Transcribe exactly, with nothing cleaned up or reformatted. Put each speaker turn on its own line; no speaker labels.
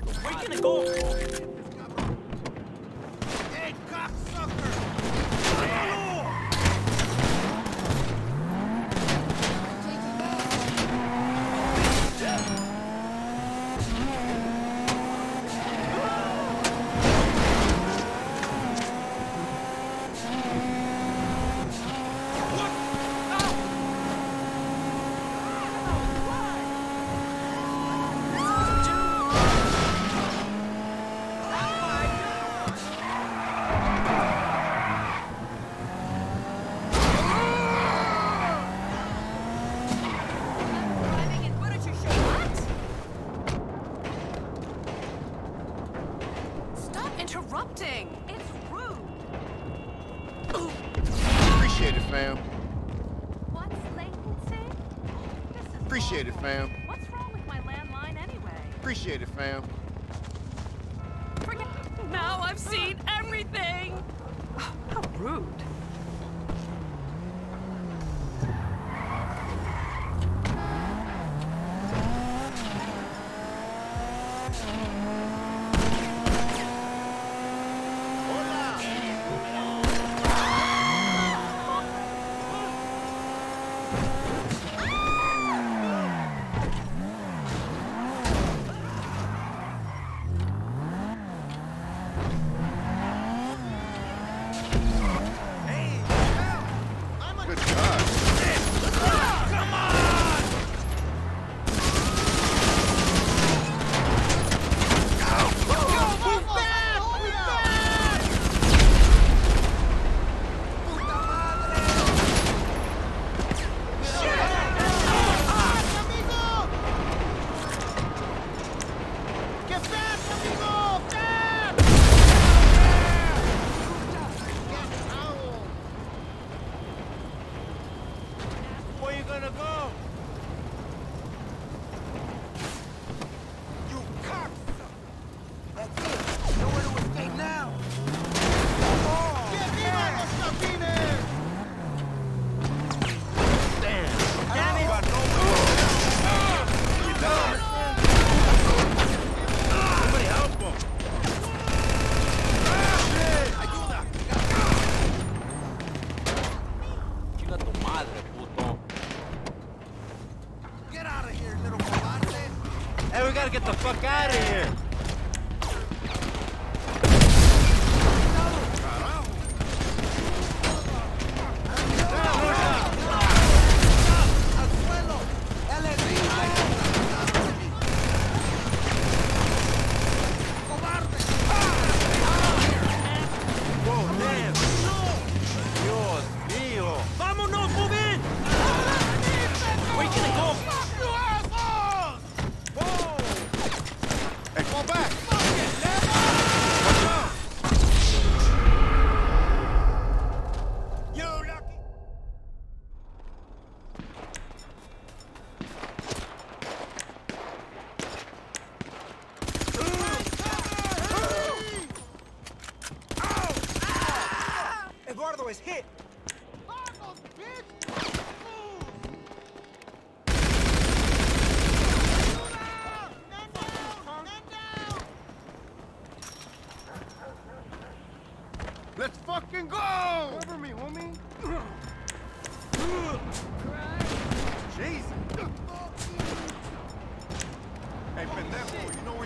We're gonna go.
Hey, cocksucker!
Interrupting! It's rude!
Appreciate it, fam.
What's latency? This is
Appreciate it,
awful.
fam.
What's wrong with my landline anyway?
Appreciate it, fam.
Forget. Now I've seen everything! Oh, how rude.
Good God.
Come on! Go! Go! Move back! Move back! Puta madre! Shit! Ah, amigo! Get back, amigo! Back! Get out! Where you gonna go? You cocksucker! That's it. Nowhere to escape now. ¡Que viva los Sabines! Damn! Damn it! Somebody help him! Ayuda!
Chinga tu madre, puto.
Get out of here, little cobarde!
Hey, we gotta get the fuck out of here.
¡Al suelo! ¡El herido! ¡Cobarde!
Whoa, damn. Dios mío. Vámonos, move in. We're gonna go.
You assholes! Whoa!
Hey, fall back.
You lucky! Eduardo is hit!
Let's fucking go! Cover me, homie. Jesus. Hey, pendejo, you know